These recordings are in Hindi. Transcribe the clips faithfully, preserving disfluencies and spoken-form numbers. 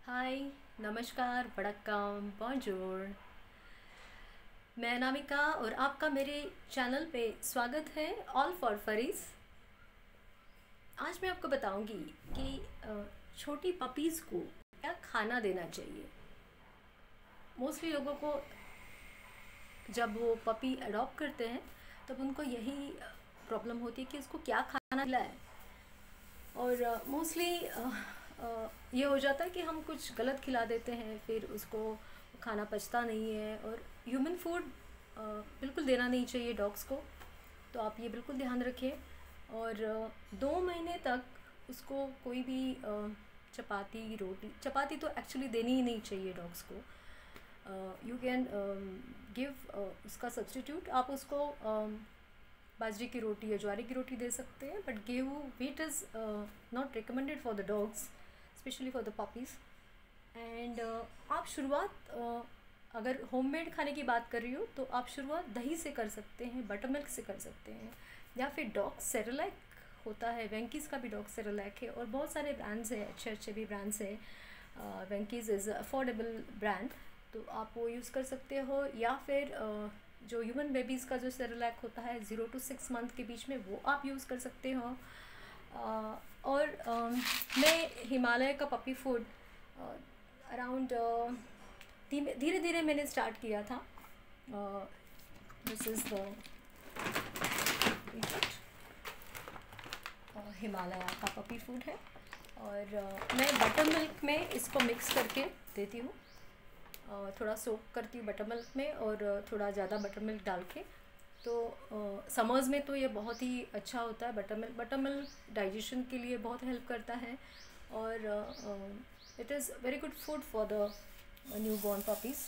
हाय, नमस्कार, वड़क्कम, बॉन्जूर। मैं अनामिका और आपका मेरे चैनल पे स्वागत है ऑल फॉर फरीज। आज मैं आपको बताऊंगी कि अ, छोटी पपीज़ को क्या खाना देना चाहिए। मोस्टली लोगों को जब वो पपी अडॉप्ट करते हैं तब उनको यही प्रॉब्लम होती है कि उसको क्या खाना खिलाए। और मोस्टली ये हो जाता है कि हम कुछ गलत खिला देते हैं, फिर उसको खाना पचता नहीं है। और ह्यूमन फूड बिल्कुल देना नहीं चाहिए डॉग्स को, तो आप ये बिल्कुल ध्यान रखें। और अ, दो महीने तक उसको कोई भी अ, चपाती रोटी चपाती तो एक्चुअली देनी ही नहीं चाहिए डॉग्स को। यू कैन गिव उसका सब्स्टिट्यूट, आप उसको um, बाजरे की रोटी या ज्वारे की रोटी दे सकते हैं, बट गेहूँ wheat is not recommended for the dogs, specially for the puppies. And आप शुरुआत uh, अगर होममेड खाने की बात कर रही हो तो आप शुरुआत दही से कर सकते हैं, बटर मिल्क से कर सकते हैं, या फिर डॉग सेरेलैक होता है। वेंकीज़ का भी डॉग सेरेलैक है और बहुत सारे ब्रांड्स हैं, अच्छे अच्छे भी ब्रांड्स हैं। वेंकीज़ इज़ अफोर्डेबल ब्रांड, तो आप वो यूज़ कर सकते हो। या फिर uh, जो ह्यूमन बेबीज़ का जो सेरेलैक होता है ज़ीरो टू सिक्स मंथ के बीच में, वो आप यूज़ कर सकते हो। अ, और अम, मैं हिमालय का पपी फूड अराउंड धीरे धीरे मैंने स्टार्ट किया था। दिस इज़ द हिमालय का पपी फूड है। और अ, मैं बटर मिल्क में इसको मिक्स करके देती हूँ। अ, थोड़ा सोक करती हूँ बटर मिल्क में, और अ, थोड़ा ज़्यादा बटर मिल्क डाल के। तो समर्स में तो ये बहुत ही अच्छा होता है। Buttermilk buttermilk digestion के लिए बहुत हेल्प करता है, और it is very good food for the newborn puppies.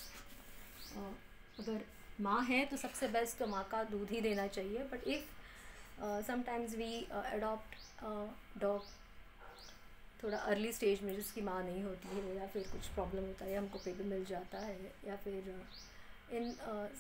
अगर माँ है तो सबसे बेस्ट तो माँ का दूध ही देना चाहिए, but if sometimes we adopt dog थोड़ा अर्ली स्टेज में, जिसकी माँ नहीं होती है, या फिर कुछ प्रॉब्लम होता है, हमको बेबी मिल जाता है, या फिर इन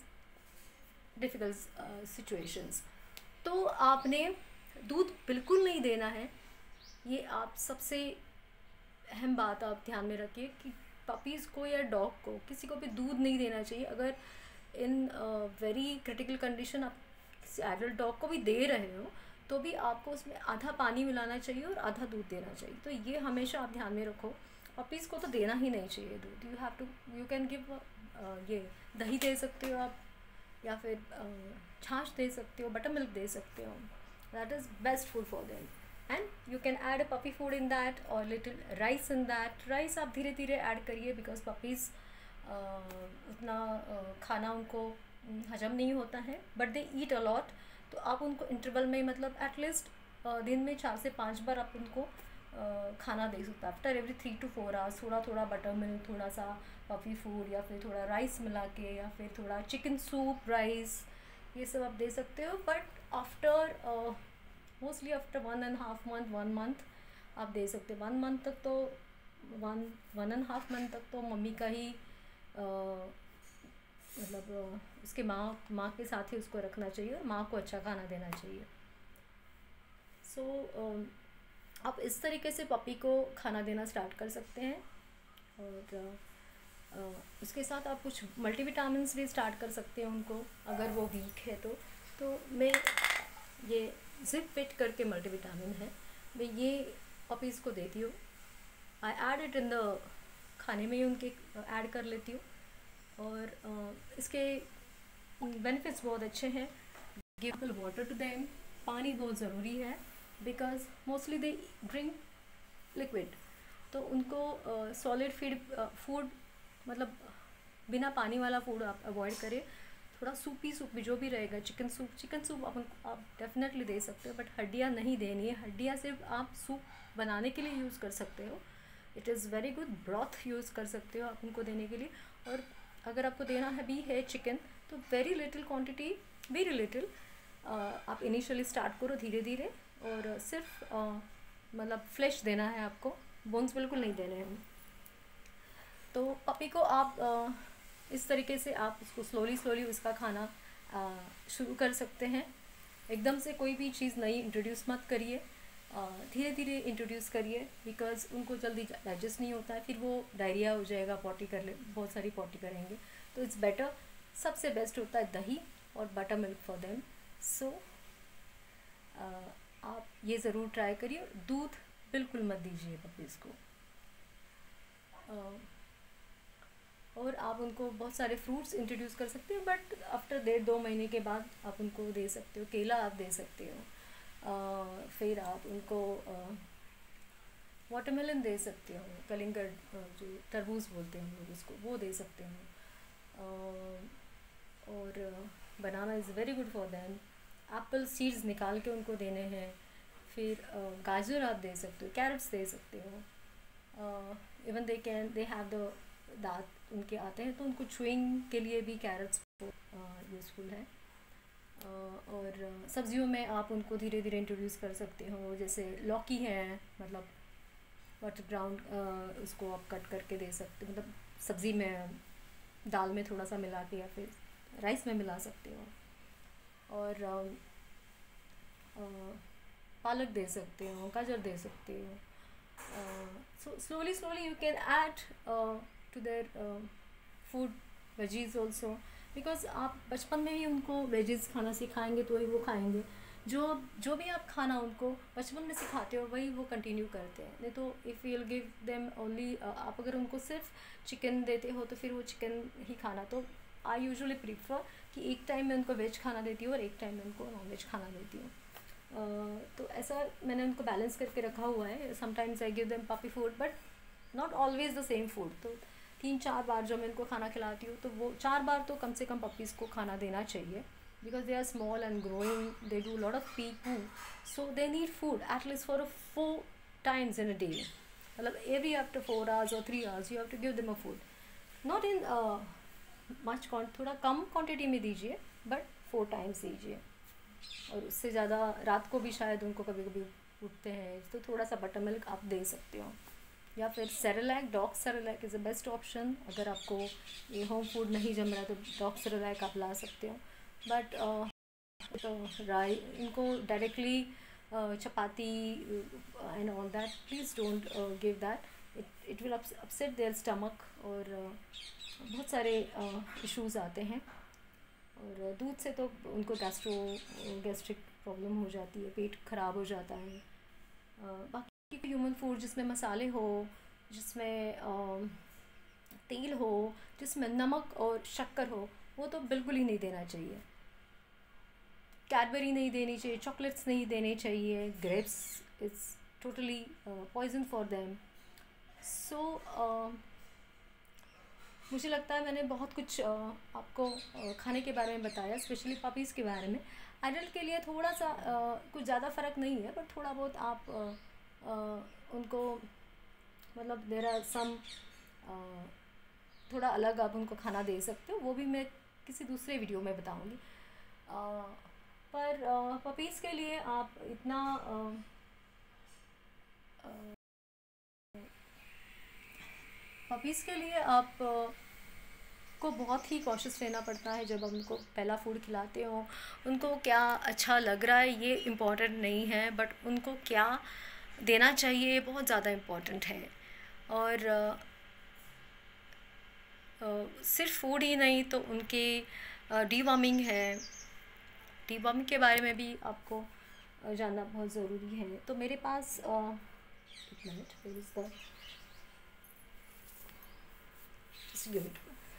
डिफ़िकल्ट सिचुएशंस, तो आपने दूध बिल्कुल नहीं देना है। ये आप सबसे अहम बात आप ध्यान में रखिए कि पपीज़ को या डॉग को किसी को भी दूध नहीं देना चाहिए। अगर इन वेरी क्रिटिकल कंडीशन आप किसी एडल्ट डॉग को भी दे रहे हो तो भी आपको उसमें आधा पानी मिलाना चाहिए और आधा दूध देना चाहिए। तो ये हमेशा आप ध्यान में रखो। पपीज़ को तो देना ही नहीं चाहिए दूध। You have to you can give ये दही दे सकते हो आप, या फिर अ, छाछ दे सकते हो, बटर मिल्क दे सकते हो। That is best food for them. And you can add a puppy food in that और little rice in that. Rice आप धीरे धीरे ऐड करिए, बिकॉज पपीज़ उतना uh, खाना उनको um, हजम नहीं होता है, बट दे ईट अलॉट। तो आप उनको इंटरवल में, मतलब एटलीस्ट uh, दिन में चार से पाँच बार आप उनको uh, खाना दे सकते हो। After every three to four hours थोड़ा थोड़ा बटर मिल्क, थोड़ा सा पपी फूड, या फिर थोड़ा राइस मिला के, या फिर थोड़ा चिकन सूप, राइस, ये सब आप दे सकते हो। But after mostly after one and half month one month आप दे सकते हो। वन मंथ तक तो one one and half month तक तो मम्मी का ही अ, मतलब अ, उसके माँ माँ के साथ ही उसको रखना चाहिए, और माँ को अच्छा खाना देना चाहिए। सो so, आप इस तरीके से पपी को खाना देना स्टार्ट कर सकते हैं। और अ, उसके साथ आप कुछ मल्टीविटामिन्स भी स्टार्ट कर सकते हैं उनको, अगर वो वीक है तो। तो मैं ये जिप फिट करके मल्टीविटामिन है, मैं ये पपीज़ को देती हूँ। I add it in the खाने में ही उनके ऐड कर लेती हूँ। और अ, इसके बेनिफिट्स बहुत अच्छे हैं। गिव वाटर टू देम, पानी बहुत ज़रूरी है, because mostly they drink liquid. तो उनको सॉलिड फीड फूड, मतलब बिना पानी वाला फूड आप अवॉइड करें। थोड़ा सूपी सूप भी जो भी रहेगा, चिकन सूप चिकन सूप आप आप डेफिनेटली दे सकते हो, बट हड्डियाँ नहीं देनी है। हड्डियाँ सिर्फ आप सूप बनाने के लिए यूज़ कर सकते हो। It is very good. Broth use कर सकते हो आप उनको देने के लिए। और अगर आपको देना है भी है चिकन, तो very little quantity, very little आप इनिशियली स्टार्ट करो धीरे धीरे। और सिर्फ अ, मतलब फ्लेश देना है आपको, बोन्स बिल्कुल नहीं देने हैं। तो पपी को आप आ, इस तरीके से आप उसको स्लोली स्लोली उसका खाना आ, शुरू कर सकते हैं। एकदम से कोई भी चीज़ नई इंट्रोड्यूस मत करिए। धीरे धीरे इंट्रोड्यूस करिए, बिकॉज उनको जल्दी डाइजेस्ट नहीं होता है, फिर वो डायरिया हो जाएगा, पॉटी कर ले, बहुत सारी पॉटी करेंगे। तो इट्स बेटर, सबसे बेस्ट होता है दही और buttermilk for them. So आप ये ज़रूर ट्राई करिए। दूध बिल्कुल मत दीजिए पपीज़ को। uh, और आप उनको बहुत सारे फ्रूट्स इंट्रोड्यूस कर सकते हो, बट आफ्टर डेढ़ दो महीने के बाद आप उनको दे सकते हो। केला आप दे सकते हो, uh, फिर आप उनको वाटरमेलन uh, दे सकते हो, कलिंगड़ uh, जो तरबूज बोलते हैं हम लोग उसको, वो दे सकते हो। uh, और banana is very good for them. Apple seeds निकाल के उनको देने हैं। फिर uh, गाजर आप दे सकते हो, कैरेट्स दे सकते हो। Even they can they have the दांत उनके आते हैं, तो उनको च्युइंग के लिए भी कैरेट्स यूज़फुल है। uh, और uh, सब्जियों में आप उनको धीरे धीरे इंट्रोड्यूस कर सकते हो, जैसे लौकी है, मतलब वाटर ब्राउन, uh, उसको आप कट करके दे सकते हो, मतलब सब्ज़ी में, दाल में थोड़ा सा मिला के, या फिर राइस में मिला सकते हो। और uh, uh, पालक दे सकते हो, गाजर दे सकते हो। So slowly slowly you can add to their food veggies also, because आप बचपन में ही उनको वेजीज खाना सिखाएंगे तो वही वो खाएंगे। जो जो भी आप खाना उनको बचपन में सिखाते हो वही वो कंटिन्यू करते हैं। नहीं तो if you will give them only, आप अगर उनको सिर्फ चिकन देते हो तो फिर वो चिकन ही खाना। तो आई यूजुअली प्रीफर कि एक टाइम में उनको वेज खाना देती हूँ और एक टाइम में उनको नॉन वेज खाना देती हूँ। Uh, तो ऐसा मैंने उनको बैलेंस करके रखा हुआ है। Sometimes I give them puppy food, but not always the same food. तो तीन चार बार जो मैं उनको खाना खिलाती हूँ, तो वो चार बार तो कम से कम पपीज़ को खाना देना चाहिए, because they are small and growing, they do lot of pee poo, so they need food at least for a four times in a day. मतलब एवरी आफ्टर फोर आवर्स और three hours you have to give them a food, not in much quant, थोड़ा कम क्वान्टिटी में दीजिए, बट फोर टाइम्स दीजिए। और उससे ज़्यादा रात को भी शायद उनको कभी कभी उठते हैं, तो थोड़ा सा बटर मिल्क आप दे सकते हो, या फिर Cerelac, dog Cerelac is the best option. अगर आपको ये होम फूड नहीं जम रहा है तो डॉग सेरेलैक आप ला सकते हो। बट तो राई इनको directly chapati and all that, please don't give that, it it will upset their stomach, और uh, बहुत सारे इश्यूज़ uh, आते हैं। और दूध से तो उनको गैस्ट्रो गैस्ट्रिक प्रॉब्लम हो जाती है, पेट ख़राब हो जाता है। बाकी ह्यूमन फूड जिसमें मसाले हो, जिसमें तेल हो, जिसमें नमक और शक्कर हो, वो तो बिल्कुल ही नहीं देना चाहिए। कैडबरी नहीं देनी चाहिए, चॉकलेट्स नहीं देने चाहिए, grapes is totally poison for them. So मुझे लगता है मैंने बहुत कुछ आपको खाने के बारे में बताया, स्पेशली पपीज़ के बारे में। एडल्ट के लिए थोड़ा सा कुछ ज़्यादा फ़र्क नहीं है, पर थोड़ा बहुत आप उनको, मतलब देयर आर सम थोड़ा अलग आप उनको खाना दे सकते हो, वो भी मैं किसी दूसरे वीडियो में बताऊंगी। पर पपीज़ के लिए आप इतना पपीज़ के लिए आप को बहुत ही कॉशियस रहना पड़ता है जब हम उनको पहला फूड खिलाते हो। उनको क्या अच्छा लग रहा है ये इम्पॉर्टेंट नहीं है, बट उनको क्या देना चाहिए बहुत ज़्यादा इम्पॉर्टेंट है। और uh, सिर्फ फूड ही नहीं, तो उनकी डीवॉर्मिंग है, डीवॉर्मिंग के बारे में भी आपको जानना बहुत ज़रूरी है। तो मेरे पास uh, एक मिनट, फिर इसका just give it.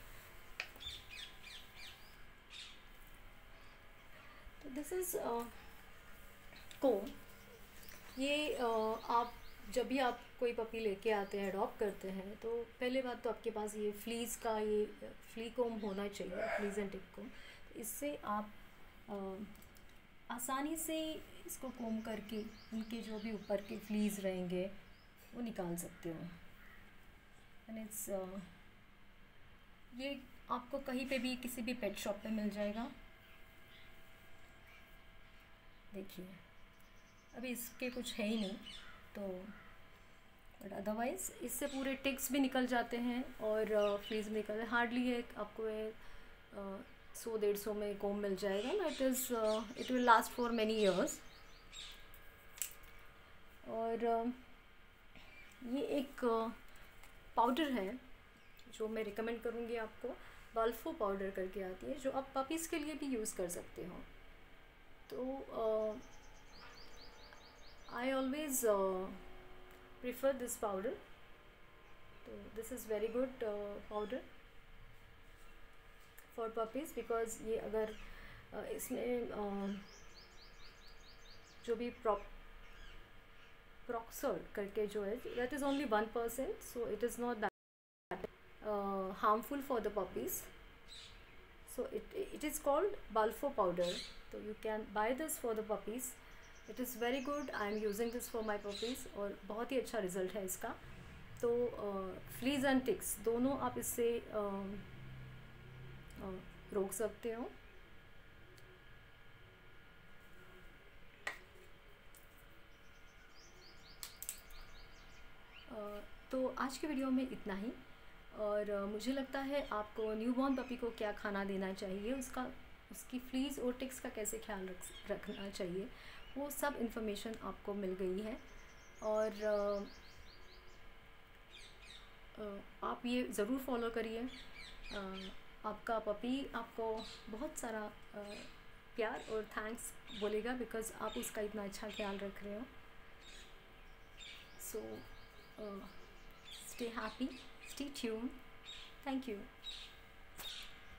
This is comb. ये uh, आप जब भी आप कोई पपी लेके आते हैं, अडॉप्ट करते हैं, तो पहले बात तो आपके पास ये फ्लीज़ का ये फ्ली कोम होना चाहिए, फ्लीज एंड टिक कोम। तो इससे आप uh, आसानी से इसको कोम करके उनके जो भी ऊपर के फ्लीज़ रहेंगे वो निकाल सकते हो। एंड इट्स uh, ये आपको कहीं पे भी किसी भी पेट शॉप पे मिल जाएगा। देखिए अभी इसके कुछ है ही नहीं, तो बट अदरवाइज़ इससे पूरे टिक्स भी निकल जाते हैं और फ्लीज भी निकल, हार्डली है आपको सौ डेढ़ सौ में कोम मिल जाएगा ना। It is it will last for many years. और ये एक पाउडर है जो मैं रिकमेंड करूँगी आपको, बाल्फो पाउडर करके आती है, जो आप पपीज़ के लिए भी यूज़ कर सकते हो। तो I always prefer this powder. तो this is very good powder for puppies, because ये अगर uh, इसमें uh, जो भी प्रॉप प्रॉक्सोल करके जो है, that is only one percent, so it is not that harmful for the puppies. So it it is called Balfo powder. So you can buy this for the puppies. It is very good. I am using this for my puppies और बहुत ही अच्छा रिज़ल्ट है इसका। तो फ्लीज एंड टिक्स दोनों आप इससे uh, uh, रोक सकते हो। uh, तो आज की वीडियो में इतना ही। और uh, मुझे लगता है आपको न्यूबॉर्न पपी को क्या खाना देना चाहिए, उसका उसकी फ्लीज और टिक्स का कैसे ख्याल रख रखना चाहिए, वो सब इन्फॉर्मेशन आपको मिल गई है। और uh, uh, आप ये ज़रूर फॉलो करिए। uh, आपका पपी आपको बहुत सारा uh, प्यार और थैंक्स बोलेगा, बिकॉज़ आप उसका इतना अच्छा ख्याल रख रहे हो। So stay happy, stay tuned. Thank you.